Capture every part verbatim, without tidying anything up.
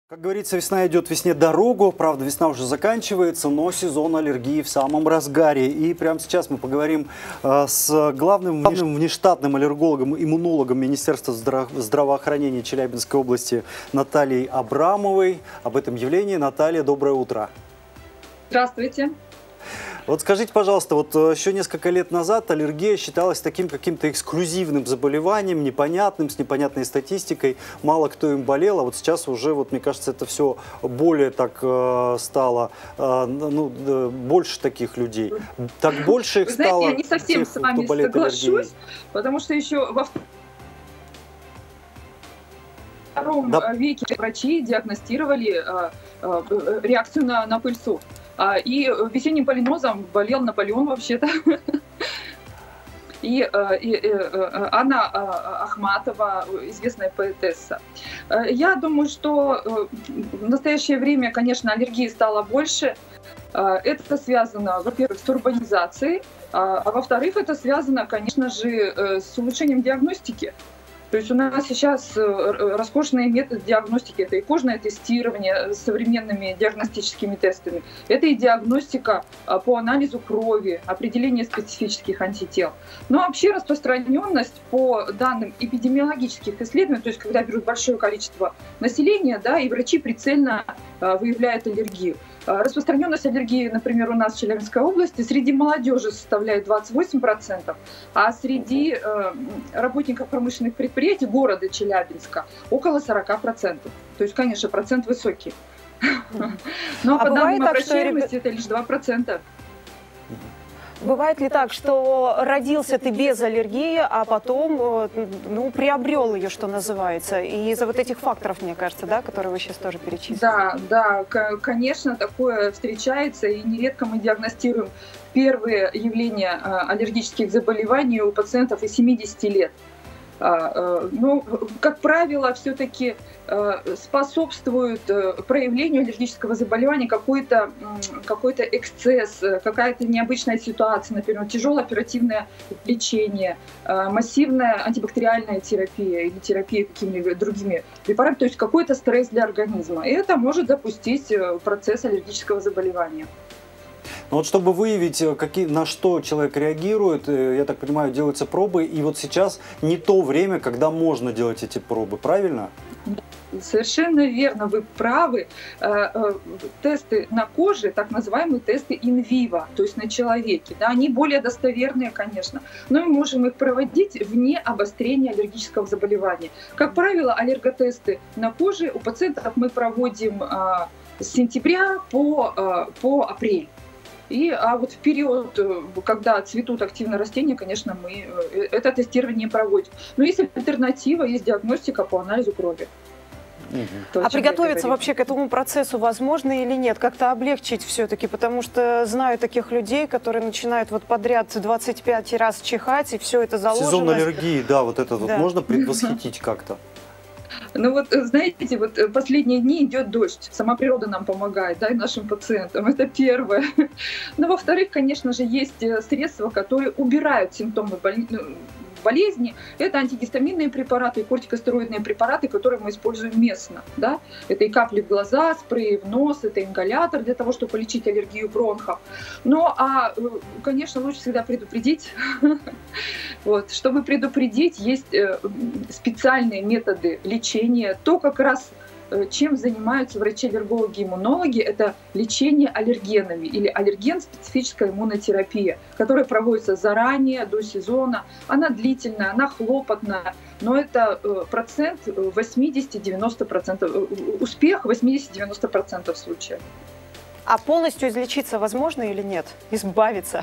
Как говорится, весна идет весне дорогу. Правда, весна уже заканчивается, но сезон аллергии в самом разгаре. И прямо сейчас мы поговорим э, с главным, главным внештатным аллергологом, иммунологом Министерства здраво здравоохранения Челябинской области Натальей Абрамовой. Об этом явлении. Наталья, доброе утро. Здравствуйте. Вот скажите, пожалуйста, вот еще несколько лет назад аллергия считалась таким каким-то эксклюзивным заболеванием, непонятным, с непонятной статистикой. Мало кто им болел, а вот сейчас уже, вот, мне кажется, это все более так э, стало, э, ну, э, больше таких людей. Так больше их Вы знаете, стало, я не совсем тех, с вами кто болеет соглашусь, аллергией. потому что еще во втором Да. веке врачи диагностировали э, э, реакцию на, на пыльцу. И весенним полинозом болел Наполеон вообще-то. И, и, и Анна Ахматова, известная поэтесса. Я думаю, что в настоящее время, конечно, аллергии стало больше. Это связано, во-первых, с урбанизацией, а во-вторых, это связано, конечно же, с улучшением диагностики. То есть у нас сейчас роскошные методы диагностики. Это и кожное тестирование с современными диагностическими тестами. Это и диагностика по анализу крови, определение специфических антител. Но вообще распространенность по данным эпидемиологических исследований, то есть когда берут большое количество населения, да, и врачи прицельно выявляют аллергию. Распространенность аллергии, например, у нас в Челябинской области среди молодежи составляет двадцать восемь процентов, а среди э, работников промышленных предприятий города Челябинска около сорока процентов. То есть, конечно, процент высокий. Но по данным обращаемости это лишь два процента. Бывает ли так, что родился ты без аллергии, а потом ну, приобрел ее, что называется, и из-за вот этих факторов, мне кажется, да, которые вы сейчас тоже перечислили? Да, да, конечно, такое встречается, и нередко мы диагностируем первые явления аллергических заболеваний у пациентов и семидесяти лет. Ну, как правило, все-таки способствует проявлению аллергического заболевания какой-то какой-то эксцесс, какая-то необычная ситуация, например, тяжелое оперативное лечение, массивная антибактериальная терапия или терапия какими-либо другими препаратами, то есть какой-то стресс для организма. И это может запустить процесс аллергического заболевания. Но вот чтобы выявить, какие, на что человек реагирует, я так понимаю, делаются пробы, и вот сейчас не то время, когда можно делать эти пробы, правильно? Совершенно верно, вы правы. Тесты на коже, так называемые тесты инвиво, то есть на человеке, да, они более достоверные, конечно, но мы можем их проводить вне обострения аллергического заболевания. Как правило, аллерготесты на коже у пациентов мы проводим с сентября по, по апрель. И, а вот в период, когда цветут активно растения, конечно, мы это тестирование не проводим. Но есть альтернатива, есть диагностика по анализу крови. Угу. То, а приготовиться вообще к этому процессу возможно или нет? Как-то облегчить все-таки, потому что знаю таких людей, которые начинают вот подряд двадцать пять раз чихать, и все это заложено. Сезон аллергии, да, вот это да. вот можно предвосхитить как-то? Ну вот, знаете, вот последние дни идет дождь, сама природа нам помогает, да, и нашим пациентам, это первое. Но во-вторых, конечно же, есть средства, которые убирают симптомы болезни. Это антигистаминные препараты и кортикостероидные препараты, которые мы используем местно. Да? Это и капли в глаза, спреи в нос, это ингалятор для того, чтобы полечить аллергию бронхов. Ну, а, конечно, лучше всегда предупредить. Вот. Чтобы предупредить, есть специальные методы лечения. То, как раз чем занимаются врачи-аллергологи-иммунологи, это лечение аллергенами или аллерген-специфическая иммунотерапия, которая проводится заранее, до сезона. Она длительная, она хлопотная, но это процент восемьдесят-девяносто процентов, успех восемьдесят-девяносто процентов случаев. А полностью излечиться возможно или нет? Избавиться?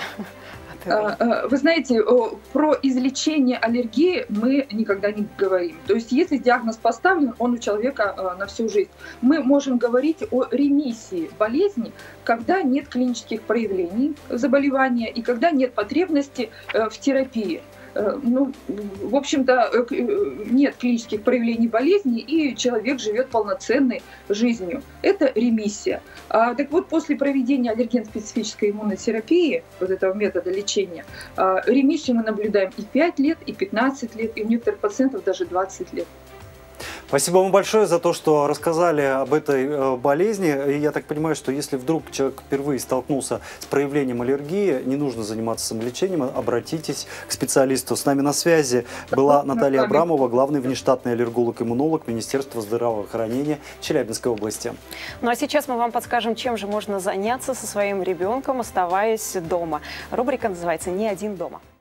Вы знаете, про излечение аллергии мы никогда не говорим. То есть если диагноз поставлен, он у человека на всю жизнь. Мы можем говорить о ремиссии болезни, когда нет клинических проявлений заболевания и когда нет потребности в терапии. Ну, в общем-то, нет клинических проявлений болезни, и человек живет полноценной жизнью. Это ремиссия. А, так вот, после проведения аллерген-специфической иммунотерапии, вот этого метода лечения, ремиссию мы наблюдаем и пять лет, и пятнадцать лет, и у некоторых пациентов даже двадцать лет. Спасибо вам большое за то, что рассказали об этой болезни. И я так понимаю, что если вдруг человек впервые столкнулся с проявлением аллергии, не нужно заниматься самолечением, обратитесь к специалисту. С нами на связи была Наталья Абрамова, главный внештатный аллерголог-иммунолог Министерства здравоохранения Челябинской области. Ну а сейчас мы вам подскажем, чем же можно заняться со своим ребенком, оставаясь дома. Рубрика называется «Не один дома».